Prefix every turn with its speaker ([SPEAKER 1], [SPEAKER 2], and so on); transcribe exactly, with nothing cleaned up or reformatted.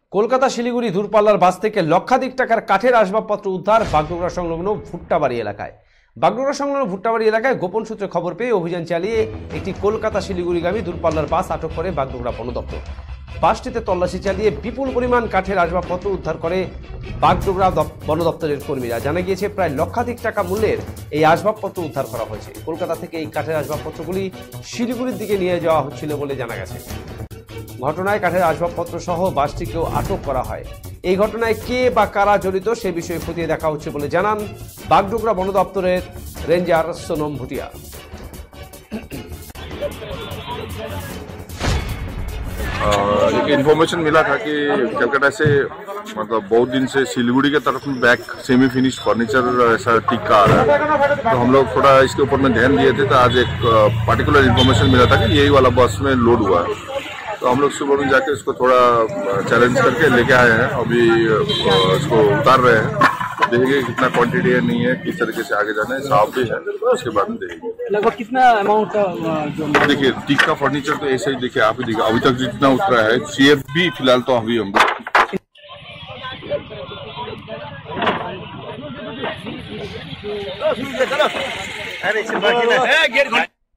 [SPEAKER 1] কলকাতা শিলিগুড়ি দূরপাল্লার বাস থেকে লক্ষাধিক টাকার কাঠের আসবাবপত্র উদ্ধার বাগডোগরা সংলগ্ন ভুট্টাবাড়ি এলাকায়। বাগডোগরা সংলগ্ন ভুট্টাবাড়ি এলাকায় গোপন সূত্রে খবর পেয়ে অভিযান চালিয়ে একটি কলকাতা শিলিগুড়িগামী দূরপাল্লার বাস আটক করে বাগডোগরা বন দপ্তর। বাসটিতে তল্লাশি চালিয়ে বিপুল পরিমাণ কাঠের আসবাবপত্র উদ্ধার করে বাগডোগরা বন দপ্তরের কর্মীরা। জানা গিয়েছে প্রায় লক্ষাধিক টাকা মূল্যের এই আসবাবপত্র উদ্ধার করা হয়েছে। কলকাতা থেকে এই কাঠের আসবাবপত্রগুলি শিলিগুড়ির দিকে নিয়ে যাওয়া হচ্ছিল বলে জানা গেছে। ঘটনায় কাঠের আসবাবপত্র সহ বাসটিকেও আটক করা হয়। এই ঘটনায় কে বা কারা জড়িত সে বিষয়ে খতিয়ে দেখা হচ্ছে বলে জানান বাগডোগরা বন দপ্তরের রেঞ্জার সোনম ভুটিয়া।
[SPEAKER 2] एक इन्फॉर्मेशन मिला था कि कलकत्ता से मतलब बहुत दिन से सिलीगुड़ी के तरफ में बैक सेमी फिनिश फर्नीचर ऐसा टिक्का आ रहा है, तो हम लोग थोड़ा इसके ऊपर में ध्यान दिए थे। तो आज एक पर्टिकुलर इन्फॉर्मेशन मिला था कि यही वाला बस में लोड हुआ है, तो हम लोग सुबह में जाके इसको थोड़ा चैलेंज करके लेके आए हैं। अभी इसको उतार रहे हैं, देखेंगे कितना क्वांटिटी है, नहीं है, किस तरीके से आगे जाना है, साफ भी है, उसके बाद में देखेंगे
[SPEAKER 3] लगभग कितना अमाउंट का।
[SPEAKER 2] देखिए टिक्का फर्नीचर तो ऐसे ही देखिए आप ही देखिए अभी तक जितना उतरा है। सीएफ भी फिलहाल तो अभी हम